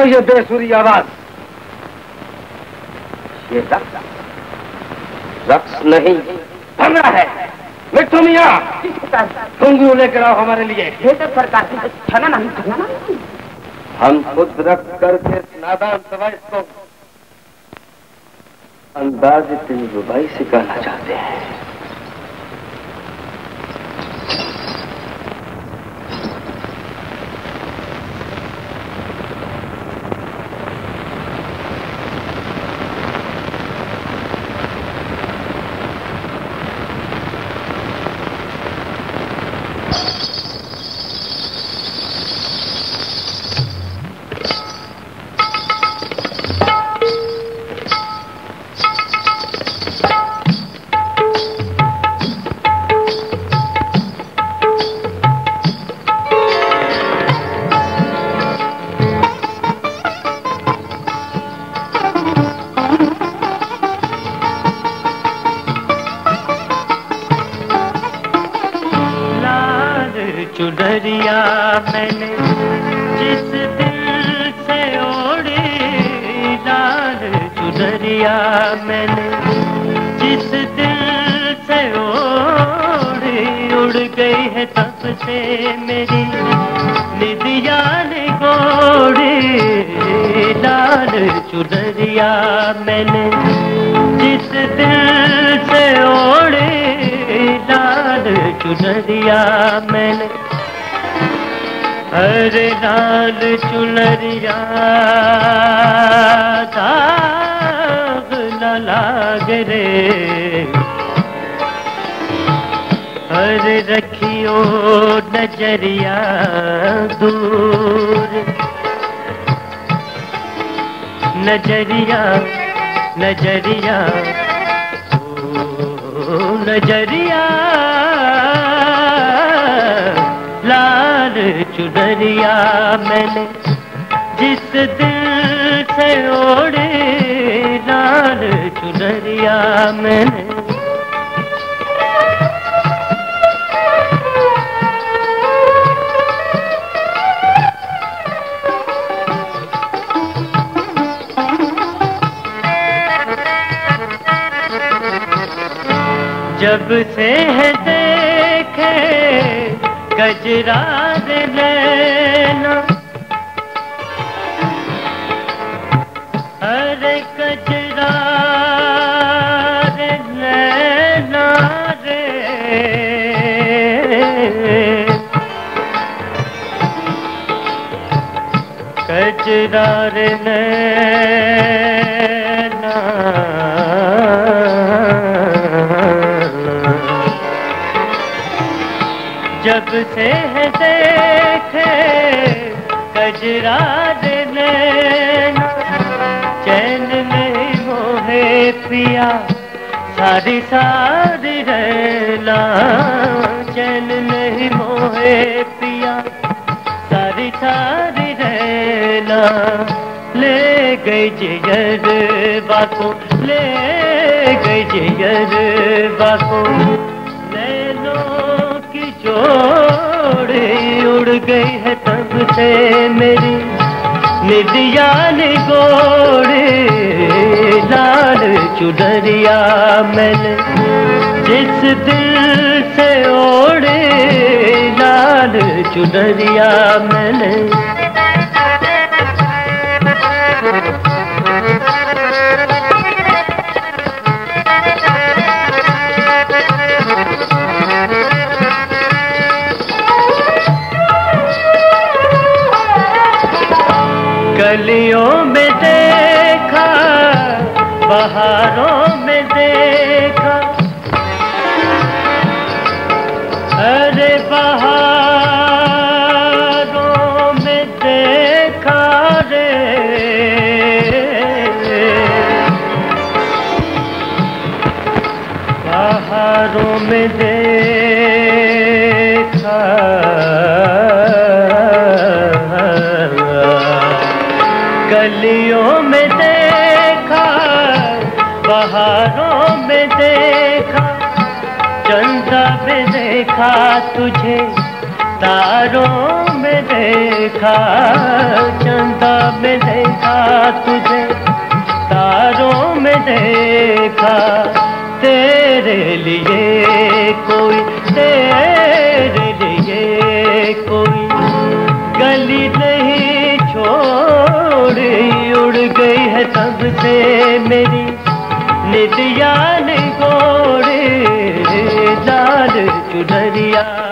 क्यों ये बेसुरी आवाज? ये रक्स नहीं, भंगड़ा है। मिट्टू मियाँ, घुंघरू लेकर आओ हमारे लिए। सरकार छना नहीं। हम खुद रख करके नादान सवाइस को अंदाज इतनी रुबाई सिखाना चाहते हैं। चुनरिया मैंने जिस दिल से ओढ़ी, लाल चुनरिया मैंने जिस दिल से ओढ़ी, उड़ गई है तब से मेरी निदिया निगोड़ी। लाल चुनरिया मैंने जिस दिल से ओढ़ी, लाल चुनरिया मैंने। अरे लाल चुनरिया दाग न लागे रे, अरे रखियो नजरिया दूर। नजरिया नजरिया ओ नजरिया, लाल चुनरिया मैंने जिस दिल से ओढ़ी, लाल चुनरिया मैंने। जब से है देखे गजरार नैना, अरे गजरार नैना रे, गजरार नैना। जब से है देखे गजरार नैना, चैन नहीं मोहे पिया सारी सारी रहना। चैन नहीं मोहे पिया सारी सारी रहना। ले गई जिगर बाको, ले गई जिगर बाको, नैनों की जोड़ी उड़ गई है तब से मेरी निदिया निगोड़ी। लाल चुनरिया मैंने जिस दिल से ओढ़ी, लाल चुनरिया मैंने। गलियों में देखा, बहारों में देखा, अरे बहारों में देखा रे, बहारों में देखा, गलियों में देखा, बहारों में देखा, चंदा में देखा तुझे तारों में देखा, चंदा में देखा तुझे, तारों में देखा, तेरे लिए कोई, तेरे लिए कोई गली नहीं छोड़ी, उड़ गई है तब से मेरी निदिया निगोड़ी, लाल चुनरिया।